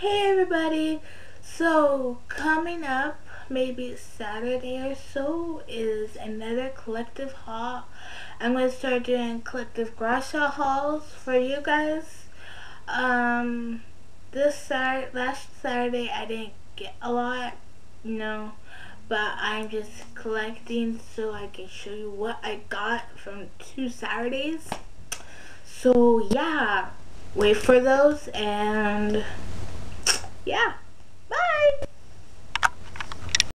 Hey everybody! So coming up maybe Saturday or so is another collective haul. I'm gonna start doing collective garage sale hauls for you guys. Last Saturday I didn't get a lot, but I'm just collecting so I can show you what I got from 2 Saturdays. So yeah, wait for those and yeah. Bye!